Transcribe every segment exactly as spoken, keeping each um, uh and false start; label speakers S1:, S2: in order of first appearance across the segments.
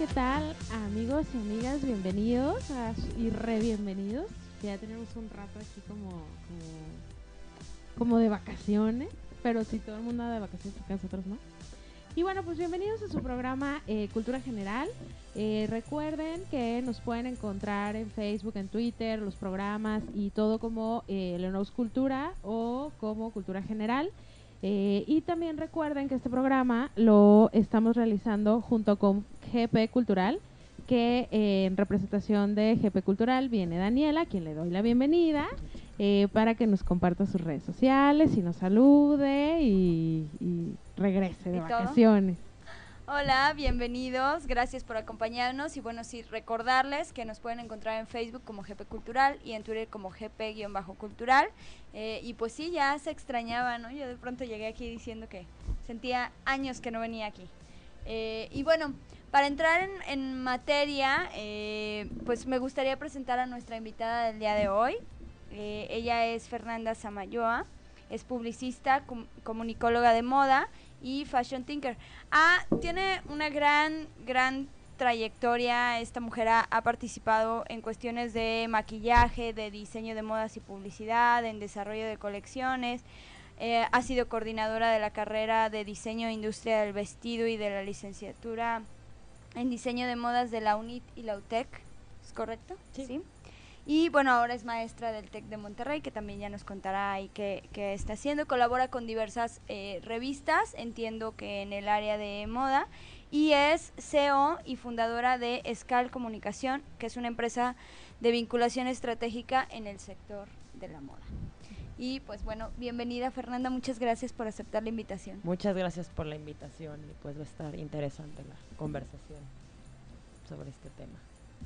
S1: ¿qué tal, amigos y amigas? Bienvenidos a, y re bienvenidos. Ya tenemos un rato aquí como, como, como de vacaciones, pero si todo el mundo anda de vacaciones, porque nosotros no. Y bueno, pues bienvenidos a su programa eh, Cultura General. Eh, recuerden que nos pueden encontrar en Facebook, en Twitter, los programas y todo como eh, Leonos Cultura o como Cultura General. Eh, y también recuerden que este programa lo estamos realizando junto con G P Cultural, que eh, en representación de G P Cultural viene Daniela, a quien le doy la bienvenida, eh, para que nos comparta sus redes sociales y nos salude y, y regrese de
S2: ¿Y
S1: vacaciones.
S2: todo? Hola, bienvenidos, gracias por acompañarnos y bueno, sí, recordarles que nos pueden encontrar en Facebook como G P Cultural y en Twitter como G P-Cultural eh, y pues sí, ya se extrañaba, ¿no? Yo de pronto llegué aquí diciendo que sentía años que no venía aquí. Eh, y bueno, para entrar en, en materia, eh, pues me gustaría presentar a nuestra invitada del día de hoy. Eh, ella es Fernanda Samayoa, es publicista, com comunicóloga de moda y fashion thinker. Ah, tiene una gran, gran trayectoria. Esta mujer ha, ha participado en cuestiones de maquillaje, de diseño de modas y publicidad, en desarrollo de colecciones. Eh, ha sido coordinadora de la carrera de diseño e industria del vestido y de la licenciatura en diseño de modas de la UNIT y la UTEC. ¿Es correcto?
S1: Sí.
S2: ¿Sí? Y bueno, ahora es maestra del TEC de Monterrey, que también ya nos contará ahí qué, qué está haciendo. Colabora con diversas eh, revistas, entiendo que en el área de moda, y es C E O y fundadora de Escal Comunicación, que es una empresa de vinculación estratégica en el sector de la moda. Y pues bueno, bienvenida Fernanda, muchas gracias por aceptar la invitación.
S3: Muchas gracias por la invitación y pues va a estar interesante la conversación sobre este tema.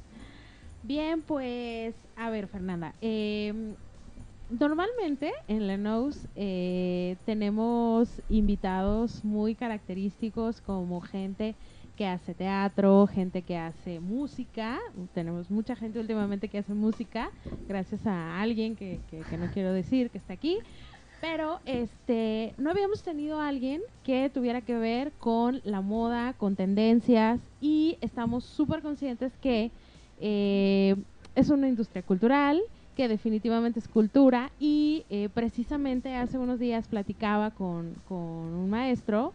S1: Bien, pues, a ver, Fernanda, eh, normalmente en Leonos eh, tenemos invitados muy característicos como gente que hace teatro, gente que hace música. Tenemos mucha gente últimamente que hace música, gracias a alguien que, que, que no quiero decir que está aquí. Pero este no habíamos tenido a alguien que tuviera que ver con la moda, con tendencias, y estamos súper conscientes que eh, es una industria cultural, que definitivamente es cultura, y eh, precisamente hace unos días platicaba con, con un maestro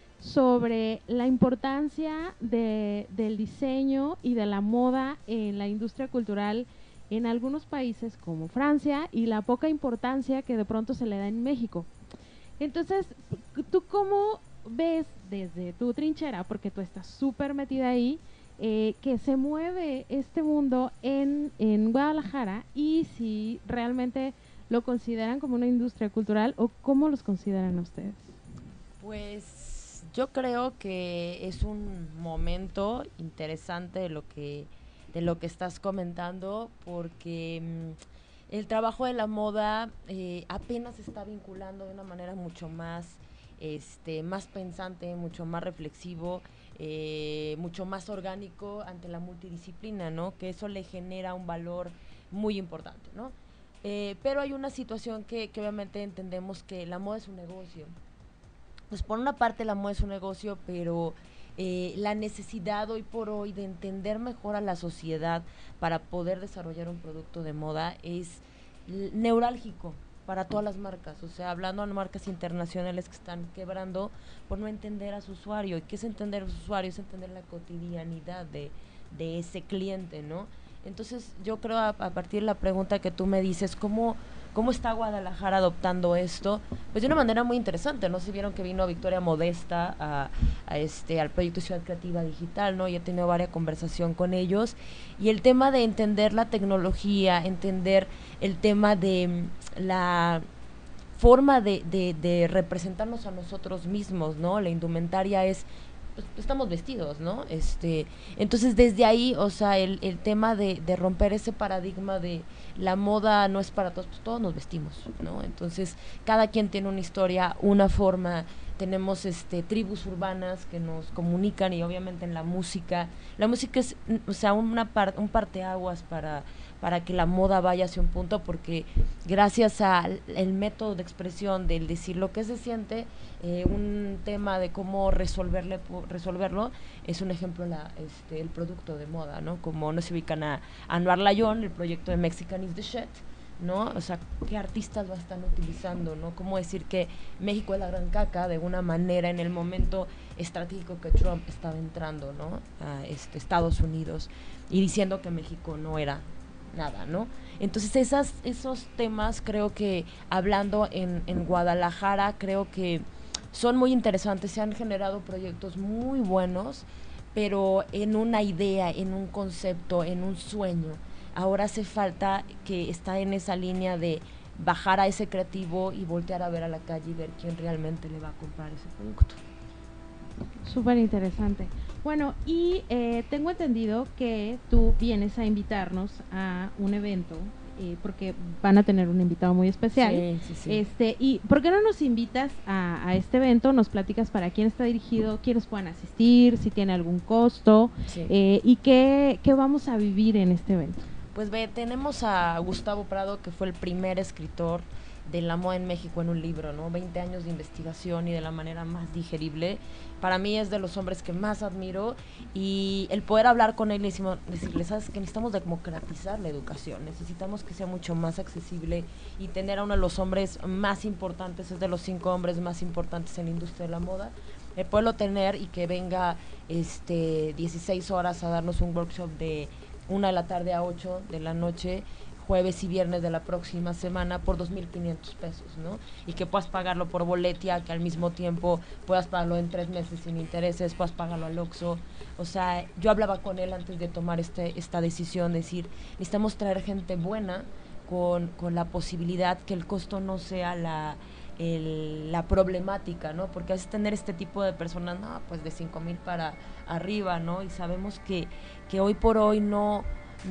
S1: sobre la importancia de, del diseño y de la moda en la industria cultural en algunos países como Francia y la poca importancia que de pronto se le da en México. Entonces, ¿tú cómo ves desde tu trinchera, porque tú estás súper metida ahí, eh, que se mueve este mundo en, en Guadalajara, y si realmente lo consideran como una industria cultural o cómo los consideran ustedes?
S3: Pues yo creo que es un momento interesante de lo que, de lo que estás comentando, porque mmm, el trabajo de la moda eh, apenas se está vinculando de una manera mucho más, este, más pensante, mucho más reflexivo, eh, mucho más orgánico ante la multidisciplina, ¿no? Que eso le genera un valor muy importante, ¿no? Eh, pero hay una situación que, que obviamente entendemos que la moda es un negocio. Pues por una parte la moda es un negocio, pero eh, la necesidad hoy por hoy de entender mejor a la sociedad para poder desarrollar un producto de moda es neurálgico para todas las marcas. O sea, hablando de marcas internacionales que están quebrando por no entender a su usuario. ¿Y qué es entender a su usuario? Es entender la cotidianidad de, de ese cliente, ¿no? Entonces yo creo a, a partir de la pregunta que tú me dices, ¿cómo, ¿cómo está Guadalajara adoptando esto? Pues de una manera muy interesante, ¿no? Si vieron que vino Victoria Modesta a, a este, al proyecto Ciudad Creativa Digital, ¿no? Y he tenido varias conversación con ellos. Y el tema de entender la tecnología, entender el tema de la forma de, de, de representarnos a nosotros mismos, ¿no? La indumentaria es... Pues, estamos vestidos, ¿no? Este, entonces desde ahí, o sea, el, el tema de, de romper ese paradigma de la moda no es para todos, pues todos nos vestimos, ¿no? Entonces cada quien tiene una historia, una forma, tenemos este tribus urbanas que nos comunican, y obviamente en la música, la música es, o sea, una par, un parteaguas para para que la moda vaya hacia un punto, porque gracias al el método de expresión del decir lo que se siente, eh, un tema de cómo resolverle, resolverlo, es un ejemplo la, este, el producto de moda, ¿no? Como no se ubican a Anwar Layón, el proyecto de Mexican is the shit, ¿no? O sea, ¿qué artistas lo están utilizando, no? ¿Cómo decir que México es la gran caca de una manera en el momento estratégico que Trump estaba entrando, ¿no? A este, Estados Unidos, y diciendo que México no era nada, ¿no? Entonces esas, esos temas creo que hablando en, en Guadalajara creo que son muy interesantes, se han generado proyectos muy buenos, pero en una idea, en un concepto, en un sueño. Ahora hace falta que está en esa línea de bajar a ese creativo y voltear a ver a la calle y ver quién realmente le va a comprar ese producto.
S1: Súper interesante. Bueno, y eh, tengo entendido que tú vienes a invitarnos a un evento, eh, porque van a tener un invitado muy especial.
S3: Sí, sí, sí.
S1: Este, y ¿por qué no nos invitas a, a este evento? Nos platicas para quién está dirigido, quiénes puedan asistir, si tiene algún costo,
S3: Sí.
S1: eh, y qué, qué vamos a vivir en este evento.
S3: Pues ve, tenemos a Gustavo Prado, que fue el primer escritor de la moda en México en un libro, ¿no? veinte años de investigación y de la manera más digerible. Para mí es de los hombres que más admiro, y el poder hablar con él y decimos, decirle, sabes que necesitamos democratizar la educación, necesitamos que sea mucho más accesible, y tener a uno de los hombres más importantes, es de los cinco hombres más importantes en la industria de la moda, el poderlo tener y que venga este dieciséis horas a darnos un workshop de una de la tarde a ocho de la noche, jueves y viernes de la próxima semana, por dos mil quinientos pesos, ¿no? Y que puedas pagarlo por boletia, que al mismo tiempo puedas pagarlo en tres meses sin intereses, puedas pagarlo al Oxxo. O sea, yo hablaba con él antes de tomar este, esta decisión, decir, necesitamos traer gente buena con, con la posibilidad que el costo no sea la, el, la problemática, ¿no? Porque a veces tener este tipo de personas, no, pues de cinco mil para arriba, ¿no? Y sabemos que, que hoy por hoy no,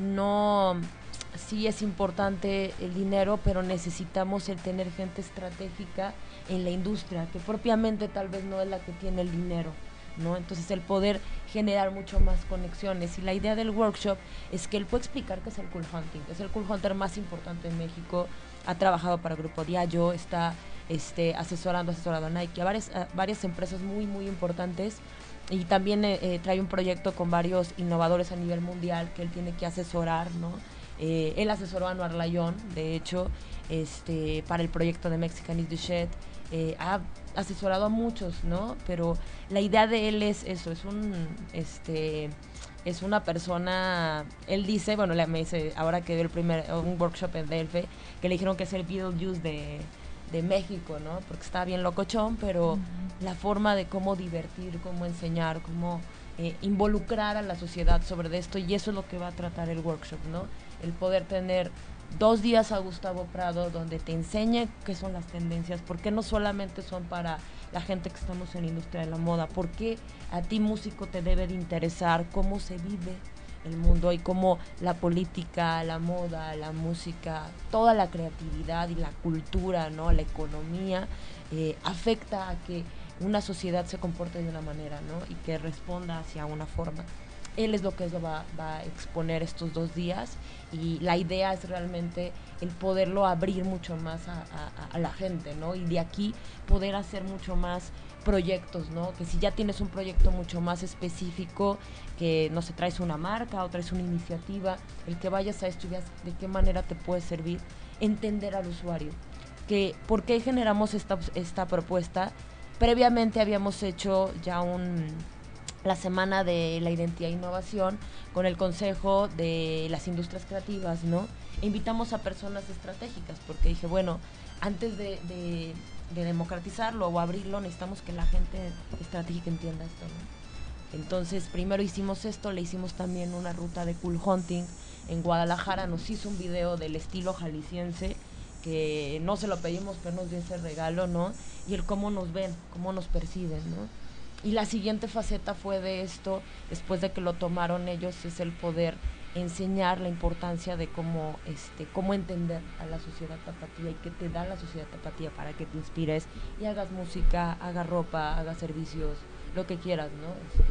S3: no, sí es importante el dinero, pero necesitamos el tener gente estratégica en la industria, que propiamente tal vez no es la que tiene el dinero, ¿no? Entonces el poder generar mucho más conexiones, y la idea del workshop es que él puede explicar qué es el cool hunting, es el cool hunter más importante en México, ha trabajado para Grupo Diageo, está este, asesorando, asesorado a Nike, a varias, a varias empresas muy, muy importantes, y también eh, eh, trae un proyecto con varios innovadores a nivel mundial que él tiene que asesorar, ¿no? Eh, él asesoró a Anwar Layón, de hecho, este, para el proyecto de Mexican is the Shit, eh, ha asesorado a muchos, ¿no? Pero la idea de él es eso, es un, este, es una persona, él dice, bueno, me dice, ahora que dio el primer, un workshop en D L F, que le dijeron que es el Beetlejuice de, de México, ¿no? Porque está bien locochón, pero uh-huh. la forma de cómo divertir, cómo enseñar, cómo eh, involucrar a la sociedad sobre esto, y eso es lo que va a tratar el workshop, ¿no? El poder tener dos días a Gustavo Prado donde te enseñe qué son las tendencias, por qué no solamente son para la gente que estamos en la industria de la moda, por qué a ti músico te debe de interesar cómo se vive el mundo y cómo la política, la moda, la música, toda la creatividad y la cultura, ¿no? La economía eh, afecta a que una sociedad se comporte de una manera, ¿no? Y que responda hacia una forma. Él es lo que eso va, va a exponer estos dos días, y la idea es realmente el poderlo abrir mucho más a, a, a la gente, ¿no? Y de aquí poder hacer mucho más proyectos, ¿no? Que si ya tienes un proyecto mucho más específico, que no sé, traes una marca o traes una iniciativa, el que vayas a estudiar de qué manera te puede servir, entender al usuario, que por qué generamos esta, esta propuesta. Previamente habíamos hecho ya un... la semana de la identidad e innovación con el Consejo de las Industrias Creativas, ¿no? E invitamos a personas estratégicas, porque dije, bueno, antes de, de, de democratizarlo o abrirlo, necesitamos que la gente estratégica entienda esto, ¿no? Entonces, primero hicimos esto, le hicimos también una ruta de cool hunting en Guadalajara, nos hizo un video del estilo jalisciense, que no se lo pedimos, pero nos dio ese regalo, ¿no? Y el cómo nos ven, cómo nos perciben, ¿no? Y la siguiente faceta fue de esto, después de que lo tomaron ellos, es el poder enseñar la importancia de cómo, este, cómo entender a la sociedad tapatía y qué te da la sociedad tapatía para que te inspires y hagas música, hagas ropa, hagas servicios, lo que quieras, ¿no? Este,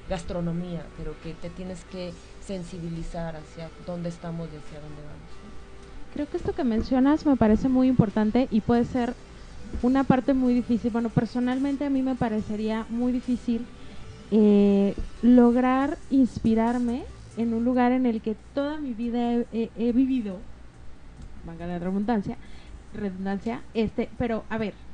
S3: gastronomía, pero que te tienes que sensibilizar hacia dónde estamos y hacia dónde vamos, ¿no?
S1: Creo que esto que mencionas me parece muy importante y puede ser una parte muy difícil. Bueno, personalmente a mí me parecería muy difícil eh, lograr inspirarme en un lugar en el que toda mi vida he, he, he vivido, valga la redundancia, redundancia, este, pero a ver,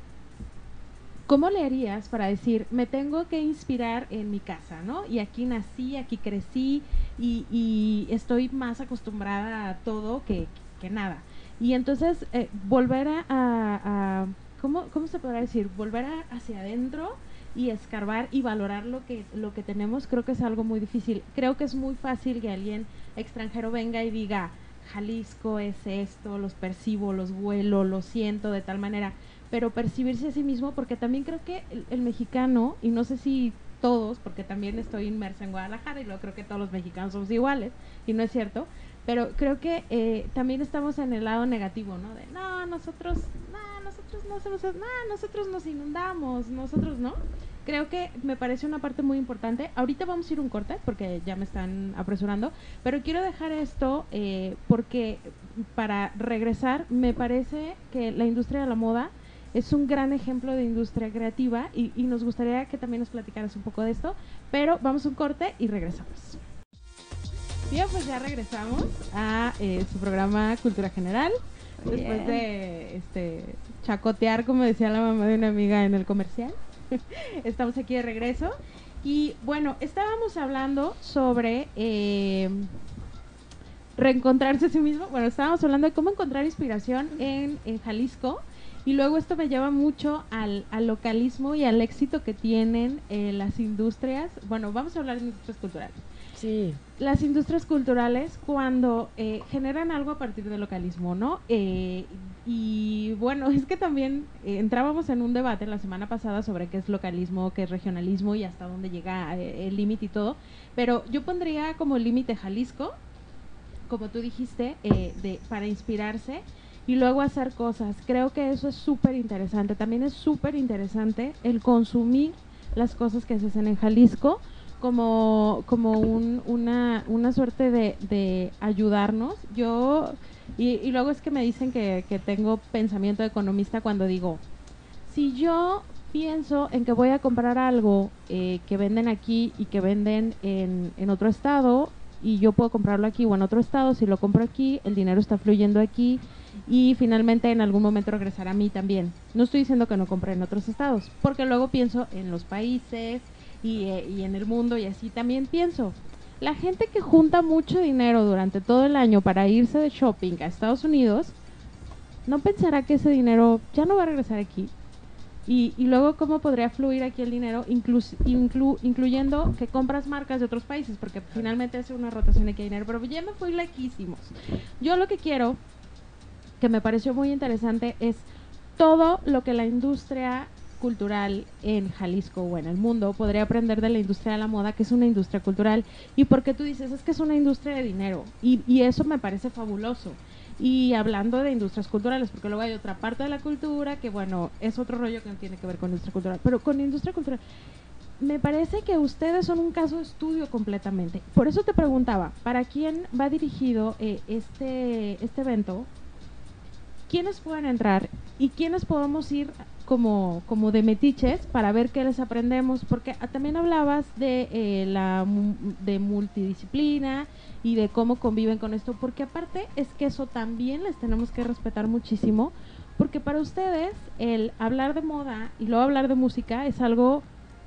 S1: ¿cómo le harías para decir, me tengo que inspirar en mi casa, ¿no? Y aquí nací, aquí crecí y, y estoy más acostumbrada a todo que, que nada. Y entonces eh, volver a, a, a ¿cómo, ¿cómo se podrá decir? Volver a, hacia adentro y escarbar y valorar lo que, lo que tenemos, creo que es algo muy difícil. Creo que es muy fácil que alguien extranjero venga y diga, Jalisco es esto, los percibo, los vuelo, lo siento de tal manera, pero percibirse a sí mismo, porque también creo que el, el mexicano, y no sé si todos, porque también estoy inmersa en Guadalajara y luego creo que todos los mexicanos somos iguales, y no es cierto, pero creo que eh, también estamos en el lado negativo, ¿no? De, no, nosotros, no, nosotros no hacemos, no, nosotros nos inundamos, nosotros no. Creo que me parece una parte muy importante. Ahorita vamos a ir un corte porque ya me están apresurando, pero quiero dejar esto eh, porque para regresar me parece que la industria de la moda es un gran ejemplo de industria creativa y, y nos gustaría que también nos platicaras un poco de esto, pero vamos a un corte y regresamos. Bien, pues ya regresamos a eh, su programa Cultura General. Bien. Después de este, chacotear, como decía la mamá de una amiga en el comercial. Estamos aquí de regreso. Y bueno, estábamos hablando sobre eh, reencontrarse a sí mismo. Bueno, estábamos hablando de cómo encontrar inspiración en, en Jalisco. Y luego esto me lleva mucho al, al localismo y al éxito que tienen eh, las industrias. Bueno, vamos a hablar de industrias culturales.
S3: Sí.
S1: Las industrias culturales cuando eh, generan algo a partir del localismo, ¿no? Eh, y bueno, es que también eh, entrábamos en un debate la semana pasada sobre qué es localismo, qué es regionalismo y hasta dónde llega eh, el límite y todo, pero yo pondría como límite Jalisco, como tú dijiste, eh, de, para inspirarse y luego hacer cosas. Creo que eso es súper interesante. También es súper interesante el consumir las cosas que se hacen en Jalisco, como, como un, una, una suerte de, de ayudarnos. Yo, y, y luego es que me dicen que, que tengo pensamiento de economista cuando digo, si yo pienso en que voy a comprar algo eh, que venden aquí y que venden en, en otro estado, y yo puedo comprarlo aquí o en otro estado, si lo compro aquí, el dinero está fluyendo aquí y finalmente en algún momento regresará a mí también. No estoy diciendo que no compre en otros estados, porque luego pienso en los países, y, eh, y en el mundo y así también pienso. La gente que junta mucho dinero durante todo el año para irse de shopping a Estados Unidos, ¿no pensará que ese dinero ya no va a regresar aquí? Y, y luego, ¿cómo podría fluir aquí el dinero, inclu inclu incluyendo que compras marcas de otros países? Porque finalmente es una rotación de que dinero, pero ya me fui lejísimos. Yo lo que quiero, que me pareció muy interesante, es todo lo que la industria cultural en Jalisco o en el mundo podría aprender de la industria de la moda, que es una industria cultural. Y porque tú dices, es que es una industria de dinero, y, y eso me parece fabuloso. Y hablando de industrias culturales, porque luego hay otra parte de la cultura que, bueno, es otro rollo que no tiene que ver con industria cultural, pero con industria cultural, me parece que ustedes son un caso de estudio completamente. Por eso te preguntaba, ¿para quién va dirigido eh, este, este evento? ¿Quiénes pueden entrar y quiénes podemos ir como, como de metiches para ver qué les aprendemos? Porque ah, también hablabas de eh, la de multidisciplina y de cómo conviven con esto, porque aparte es que eso también les tenemos que respetar muchísimo, porque para ustedes el hablar de moda y luego hablar de música es algo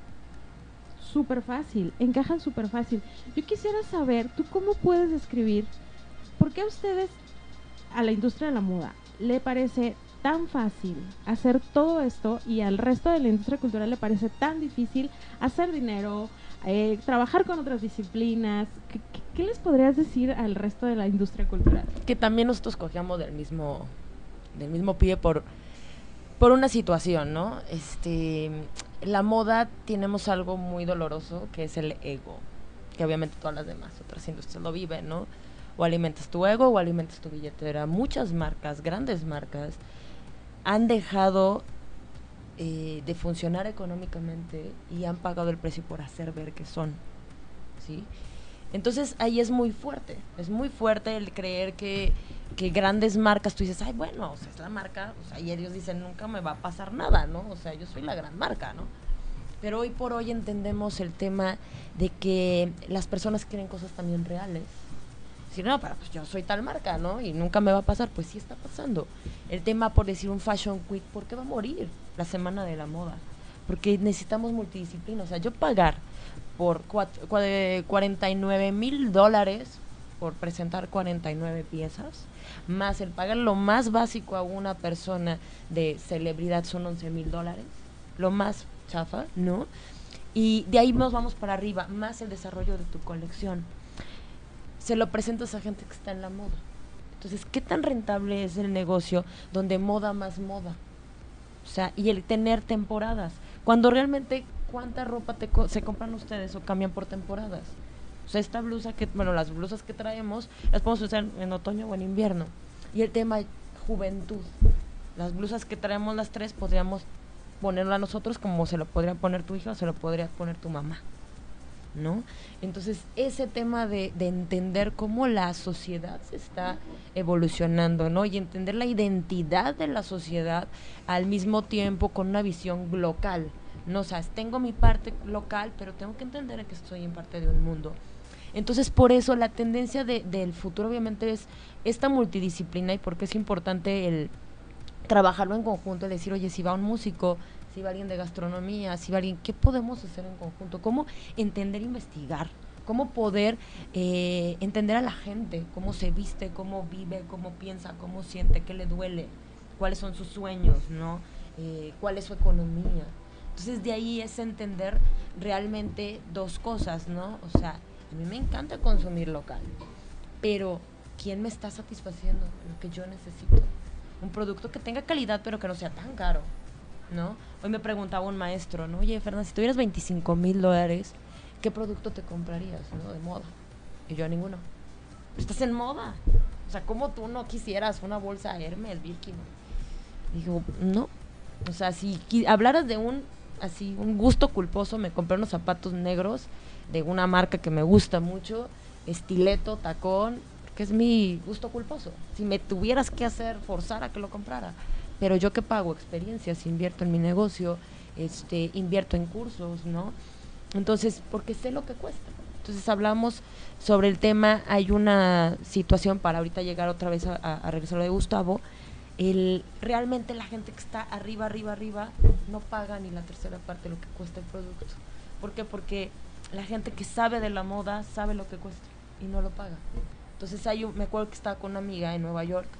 S1: súper fácil, encajan súper fácil. Yo quisiera saber, ¿tú cómo puedes describir por qué a ustedes, a la industria de la moda, le parece tan fácil hacer todo esto y al resto de la industria cultural le parece tan difícil hacer dinero, eh, trabajar con otras disciplinas? ¿Qué, qué, ¿Qué les podrías decir al resto de la industria cultural?
S3: Que también nosotros cogíamos del mismo, del mismo pie por, por una situación, ¿no? Este, la moda tenemos algo muy doloroso que es el ego, que obviamente todas las demás otras industrias lo viven, ¿no? O alimentas tu ego o alimentas tu billetera. Muchas marcas, grandes marcas, han dejado eh, de funcionar económicamente y han pagado el precio por hacer ver que son. ¿sí? Entonces ahí es muy fuerte, es muy fuerte el creer que, que grandes marcas, tú dices, ay, bueno, o sea, es la marca, o sea, y ellos dicen, nunca me va a pasar nada, ¿no? O sea, yo soy la gran marca, ¿no? Pero hoy por hoy entendemos el tema de que las personas quieren cosas también reales. Si no, pero pues yo soy tal marca, ¿no? Y nunca me va a pasar, pues sí está pasando. El tema, por decir un Fashion Week, ¿por qué va a morir la semana de la moda? Porque necesitamos multidisciplina, o sea, yo pagar por cuatro, cuarenta y nueve mil dólares por presentar cuarenta y nueve piezas, más el pagar lo más básico a una persona de celebridad son once mil dólares, lo más chafa, ¿no? Y de ahí nos vamos para arriba, más el desarrollo de tu colección. Se lo presentas a gente que está en la moda. Entonces, ¿qué tan rentable es el negocio donde moda más moda? O sea, y el tener temporadas. Cuando realmente, ¿cuánta ropa te co se compran ustedes o cambian por temporadas? O sea, esta blusa que, bueno, las blusas que traemos, las podemos usar en otoño o en invierno. Y el tema juventud. Las blusas que traemos las tres, podríamos ponerlo a nosotros como se lo podría poner tu hija o se lo podría poner tu mamá, ¿no? Entonces, ese tema de, de entender cómo la sociedad se está evolucionando, ¿no? Y entender la identidad de la sociedad al mismo tiempo con una visión local, ¿no? O sea, tengo mi parte local, pero tengo que entender que estoy en parte de un mundo. Entonces, por eso la tendencia de, del futuro obviamente es esta multidisciplina y porque es importante el trabajarlo en conjunto, el decir, oye, si va un músico, si va alguien de gastronomía, si va alguien, ¿qué podemos hacer en conjunto? ¿Cómo entender, investigar? ¿Cómo poder eh, entender a la gente? ¿Cómo se viste? ¿Cómo vive? ¿Cómo piensa? ¿Cómo siente? ¿Qué le duele? ¿Cuáles son sus sueños? ¿No? Eh, ¿Cuál es su economía? Entonces, de ahí es entender realmente dos cosas, ¿no? O sea, a mí me encanta consumir local, pero ¿quién me está satisfaciendo lo que yo necesito? Un producto que tenga calidad, pero que no sea tan caro, ¿no? Hoy me preguntaba un maestro, ¿no? Oye, Fernanda, si tuvieras veinticinco mil dólares, ¿qué producto te comprarías, ¿no? De moda. Y yo, ninguno. Estás en moda. O sea, ¿cómo tú no quisieras una bolsa Hermes, Birkin? Digo, no. O sea, si hablaras de un, así, un gusto culposo, me compré unos zapatos negros de una marca que me gusta mucho, estileto, tacón, que es mi gusto culposo. Si me tuvieras que hacer, forzar a que lo comprara. Pero yo que pago experiencias, invierto en mi negocio, este, invierto en cursos, ¿no? Entonces, porque sé lo que cuesta. Entonces hablamos sobre el tema, hay una situación para ahorita llegar otra vez a, a, a regresar a lo de Gustavo, el, realmente la gente que está arriba, arriba, arriba, no paga ni la tercera parte de lo que cuesta el producto. ¿Por qué? Porque la gente que sabe de la moda sabe lo que cuesta y no lo paga. Entonces hay un, me acuerdo que estaba con una amiga en Nueva York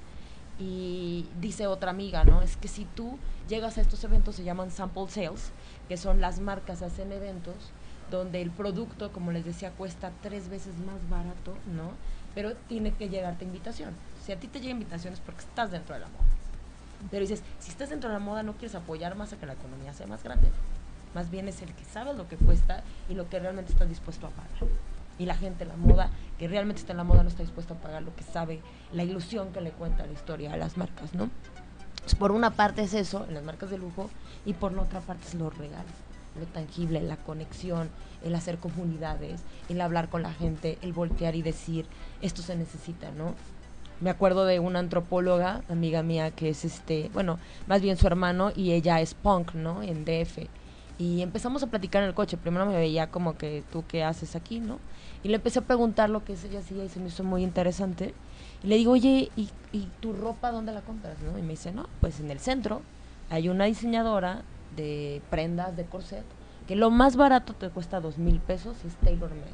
S3: y dice otra amiga, ¿no? Es que si tú llegas a estos eventos, se llaman sample sales, que son las marcas hacen eventos donde el producto, como les decía, cuesta tres veces más barato, ¿no? Pero tiene que llegarte invitación. Si a ti te llega invitación es porque estás dentro de la moda. Pero dices, si estás dentro de la moda no quieres apoyar más a que la economía sea más grande. Más bien es el que sabe lo que cuesta y lo que realmente estás dispuesto a pagar. Y la gente, la moda, que realmente está en la moda no está dispuesta a pagar lo que sabe, la ilusión que le cuenta la historia a las marcas, ¿no? Entonces, por una parte es eso, en las marcas de lujo, y por la otra parte es lo real, lo tangible, la conexión, el hacer comunidades, el hablar con la gente, el voltear y decir, esto se necesita, ¿no? Me acuerdo de una antropóloga, amiga mía, que es este, bueno, más bien su hermano, y ella es punk, ¿no? En D F. Y empezamos a platicar en el coche. Primero me veía como que, ¿tú qué haces aquí, no? Y le empecé a preguntar lo que ella hacía y se me hizo muy interesante. Y le digo, oye, ¿y, y tu ropa dónde la compras, no? Y me dice, no, pues en el centro hay una diseñadora de prendas de corset que lo más barato te cuesta dos mil pesos y es tailor made,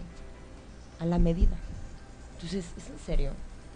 S3: a la medida. Entonces, ¿es en serio?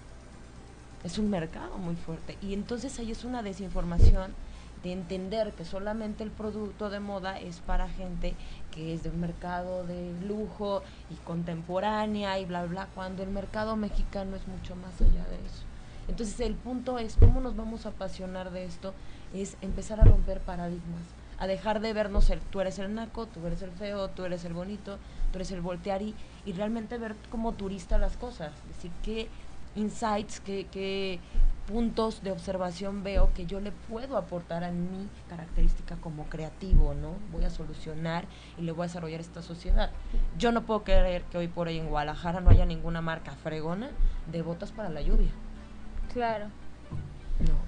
S3: Es un mercado muy fuerte. Y entonces ahí es una desinformación de entender que solamente el producto de moda es para gente que es de un mercado de lujo y contemporánea y bla, bla, cuando el mercado mexicano es mucho más allá de eso. Entonces el punto es, ¿cómo nos vamos a apasionar de esto? Es empezar a romper paradigmas, a dejar de vernos el, tú eres el naco, tú eres el feo, tú eres el bonito, tú eres el voltear y, y realmente ver como turista las cosas, es decir, qué insights, qué, qué puntos de observación veo que yo le puedo aportar a mi característica como creativo, ¿no? Voy a solucionar y le voy a desarrollar esta sociedad. Yo no puedo creer que hoy por hoy en Guadalajara no haya ninguna marca fregona de botas para la lluvia.
S2: Claro.
S3: No.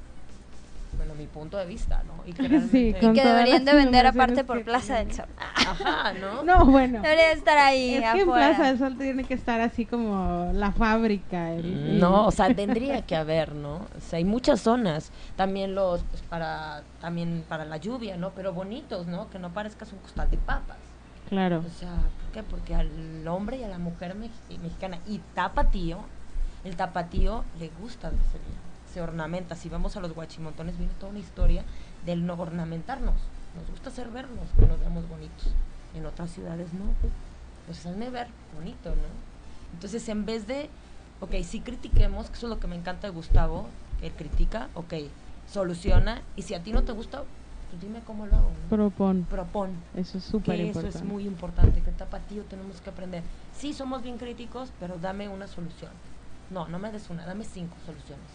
S3: Bueno, mi punto de vista, ¿no? Y que,
S1: Sí,
S2: Y
S1: con
S2: que
S1: todas
S2: deberían
S1: las
S2: de vender
S1: innovaciones
S2: aparte por
S1: que
S2: Plaza del
S1: tienen.
S2: Sol.
S3: Ajá, ¿no?
S1: No, bueno.
S2: Debería estar ahí
S1: Es que en
S2: afuera.
S1: Plaza del Sol tiene que estar así como la fábrica. el- el-
S3: No, o sea, tendría que haber, ¿no? O sea, hay muchas zonas, también los, pues, para, también para la lluvia, ¿no? Pero bonitos, ¿no? Que no parezcas un costal de papas.
S1: Claro.
S3: O sea, ¿por qué? Porque al hombre y a la mujer mex- mexicana y tapatío, el tapatío le gusta verse bien, se ornamenta. Si vamos a los guachimontones, viene toda una historia del no ornamentarnos. Nos gusta hacer vernos, que nos veamos bonitos. En otras ciudades no. Pues hazme ver bonito, ¿no? Entonces, en vez de, ok, sí critiquemos, que eso es lo que me encanta de Gustavo, que él critica, ok, soluciona, y si a ti no te gusta, pues dime cómo lo hago, ¿no?
S1: Propon.
S3: Propon.
S1: Eso es súper
S3: Que
S1: importante.
S3: eso es muy importante, que tapatío tenemos que aprender. Sí, somos bien críticos, pero dame una solución. No, no me des una, dame cinco soluciones.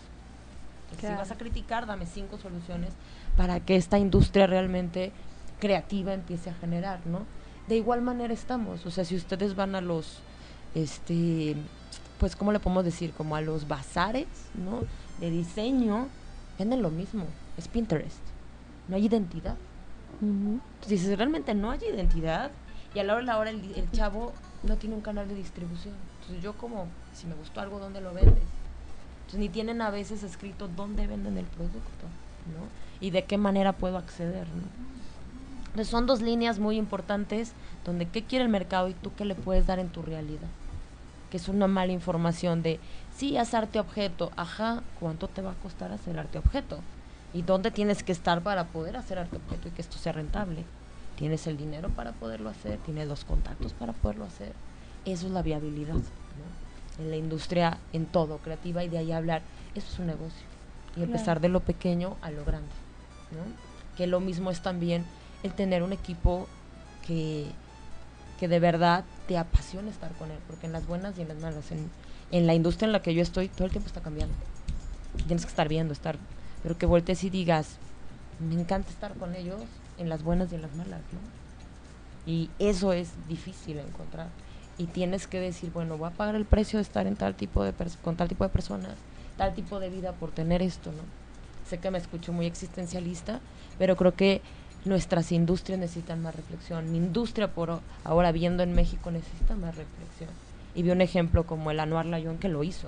S3: Y
S2: Claro.
S3: Si vas a criticar, dame cinco soluciones para que esta industria realmente creativa empiece a generar, ¿no? De igual manera estamos, o sea, si ustedes van a los, este, pues, ¿cómo le podemos decir? Como a los bazares, ¿no? De diseño, venden lo mismo, es Pinterest, no hay identidad.
S1: Ujú.
S3: Entonces dices, realmente no hay identidad, y a la hora de la hora el, el chavo no tiene un canal de distribución. Entonces yo como, si me gustó algo, ¿dónde lo vendes? Entonces ni tienen a veces escrito dónde venden el producto, ¿no? Y de qué manera puedo acceder, ¿no? Entonces son dos líneas muy importantes donde qué quiere el mercado y tú qué le puedes dar en tu realidad. Que es una mala información de, sí, haz arte objeto, ajá, ¿cuánto te va a costar hacer arte objeto? ¿Y dónde tienes que estar para poder hacer arte objeto y que esto sea rentable? ¿Tienes el dinero para poderlo hacer? ¿Tienes los contactos para poderlo hacer? Eso es la viabilidad, ¿no? En la industria, en todo, creativa, y de ahí hablar, eso es un negocio. Y
S2: Claro.
S3: empezar de lo pequeño a lo grande, ¿no? Que lo mismo es también el tener un equipo que, que de verdad te apasiona estar con él, porque en las buenas y en las malas, en, en la industria en la que yo estoy, todo el tiempo está cambiando. Tienes que estar viendo, estar, pero que voltees y digas, me encanta estar con ellos en las buenas y en las malas, ¿no? Y eso es difícil encontrar. Y tienes que decir, bueno, voy a pagar el precio de estar en tal tipo de pers- con tal tipo de personas, tal tipo de vida por tener esto, ¿no? Sé que me escucho muy existencialista, pero creo que nuestras industrias necesitan más reflexión. Mi industria, por o- ahora viendo en México, necesita más reflexión. Y vi un ejemplo como el Anuar Layón que lo hizo.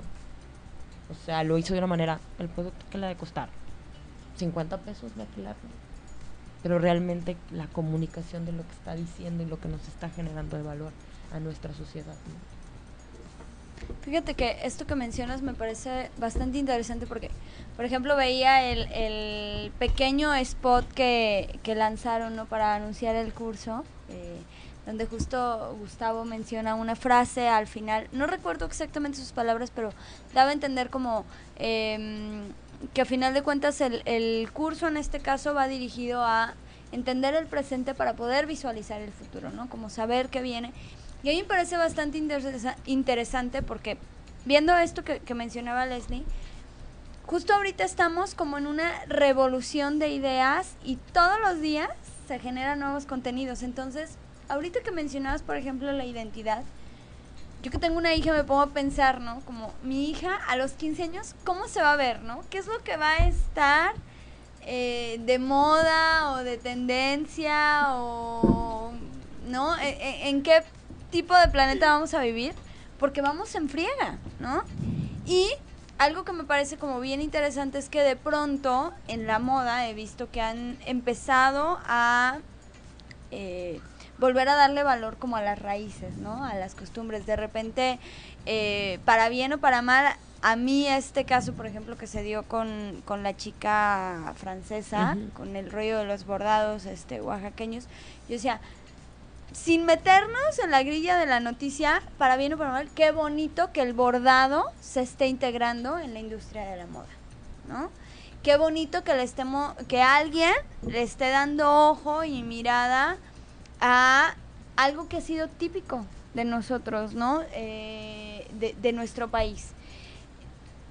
S3: O sea, lo hizo de una manera, el producto que le ha de costar cincuenta pesos maquilarlo. Pero realmente la comunicación de lo que está diciendo y lo que nos está generando de valor a nuestra sociedad, ¿no?
S2: Fíjate que esto que mencionas me parece bastante interesante porque, por ejemplo, veía el, el pequeño spot que, que lanzaron, ¿no?, para anunciar el curso, eh, donde justo Gustavo menciona una frase al final, no recuerdo exactamente sus palabras, pero daba a entender como eh, que a final de cuentas el, el curso en este caso va dirigido a entender el presente para poder visualizar el futuro, ¿no? Como saber qué viene. Y a mí me parece bastante interesa- interesante porque viendo esto que, que mencionaba Leslie, justo ahorita estamos como en una revolución de ideas y todos los días se generan nuevos contenidos. Entonces, ahorita que mencionabas, por ejemplo, la identidad, yo que tengo una hija me pongo a pensar, ¿no? Como mi hija a los quince años, ¿cómo se va a ver, no? ¿Qué es lo que va a estar eh, de moda o de tendencia o, ¿no? ¿En, en qué tipo de planeta vamos a vivir? Porque vamos en friega, ¿no? Y algo que me parece como bien interesante es que de pronto en la moda he visto que han empezado a eh, volver a darle valor como a las raíces, ¿no? A las costumbres. De repente, eh, para bien o para mal, a mí este caso, por ejemplo, que se dio con, con la chica francesa,
S3: Uh-huh.
S2: con el rollo de los bordados este, oaxaqueños, yo decía, sin meternos en la grilla de la noticia, para bien o para mal, qué bonito que el bordado se esté integrando en la industria de la moda, ¿no? Qué bonito que le estemos, que alguien le esté dando ojo y mirada a algo que ha sido típico de nosotros, ¿no? Eh, de, de nuestro país.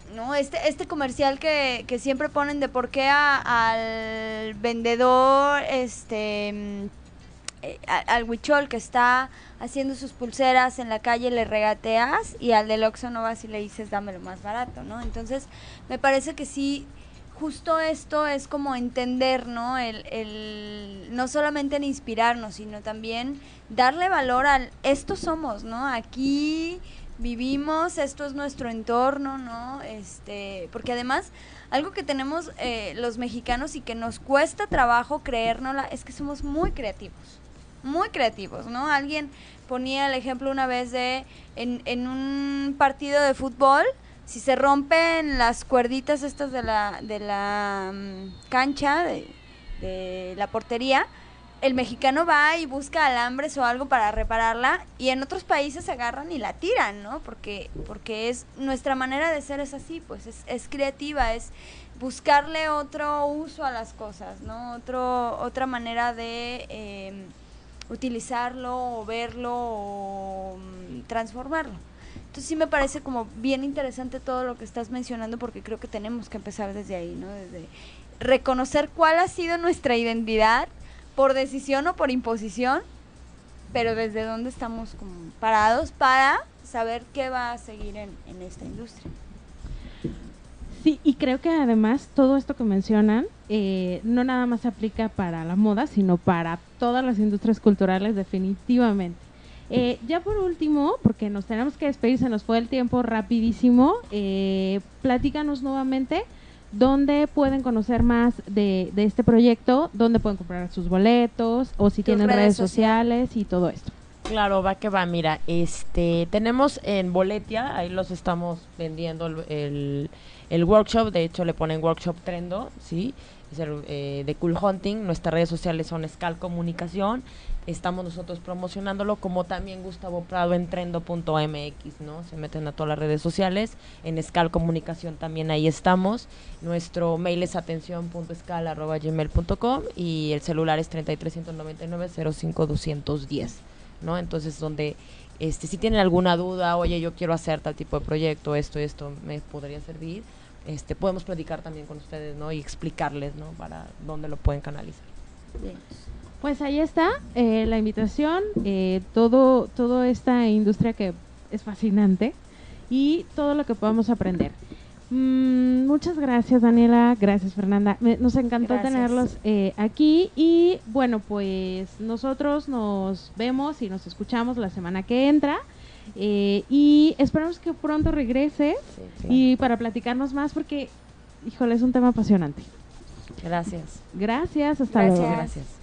S2: ¿no? Este, este comercial que, que siempre ponen de por qué a, al vendedor, este, eh, a, al huichol que está haciendo sus pulseras en la calle le regateas y al del Oxxo no vas y le dices dámelo más barato, ¿no? Entonces, me parece que sí, justo esto es como entender, ¿no? El, el, no solamente en inspirarnos, sino también darle valor al esto somos, ¿no? Aquí vivimos, esto es nuestro entorno, ¿no? Este, porque además, algo que tenemos eh, los mexicanos y que nos cuesta trabajo creérnosla es que somos muy creativos, muy creativos, ¿no? Alguien ponía el ejemplo una vez de en, en un partido de fútbol, si se rompen las cuerditas estas de la, de la um, cancha, de, de la portería, el mexicano va y busca alambres o algo para repararla, y en otros países se agarran y la tiran, ¿no? Porque, porque es nuestra manera de ser es así, pues es, es creativa, es buscarle otro uso a las cosas, ¿no? Otro, otra manera de eh, utilizarlo o verlo o um, transformarlo. Entonces sí me parece como bien interesante todo lo que estás mencionando, porque creo que tenemos que empezar desde ahí, ¿no? Desde reconocer cuál ha sido nuestra identidad, por decisión o por imposición, pero desde dónde estamos como parados para saber qué va a seguir en, en esta industria.
S1: Sí, y creo que además todo esto que mencionan eh, no nada más se aplica para la moda, sino para todas las industrias culturales definitivamente. Eh, ya por último, porque nos tenemos que despedir, se nos fue el tiempo rapidísimo, eh, platícanos nuevamente dónde pueden conocer más de, de este proyecto, dónde pueden comprar sus boletos, o si tienen redes, redes sociales y todo esto.
S3: Claro, va que va, mira, este, tenemos en Boletia, ahí los estamos vendiendo el, el, el workshop, de hecho le ponen workshop Trendo, ¿sí? Es el, eh, de Cool Hunting, nuestras redes sociales son Escal Comunicación, estamos nosotros promocionándolo, como también Gustavo Prado en trendo punto m x, ¿no? Se meten a todas las redes sociales, en Escal Comunicación también ahí estamos, nuestro mail es atención punto escal arroba gmail punto com y el celular es treinta y tres, ciento noventa y nueve, cero cinco, doscientos diez, ¿no? Entonces, donde, este, si tienen alguna duda, oye, yo quiero hacer tal tipo de proyecto, esto, esto, me podría servir, este, podemos platicar también con ustedes, ¿no? Y explicarles, ¿no? Para dónde lo pueden canalizar.
S1: Bien. Pues ahí está eh, la invitación, eh, todo, toda esta industria que es fascinante y todo lo que podamos aprender. Mm, muchas gracias, Daniela, gracias, Fernanda, Me, nos encantó gracias. tenerlos eh, aquí y bueno, pues nosotros nos vemos y nos escuchamos la semana que entra eh, y esperamos que pronto regreses sí, sí. y para platicarnos más porque, híjole, es un tema apasionante.
S3: Gracias.
S1: Gracias, hasta
S2: gracias.
S1: luego.
S3: Gracias.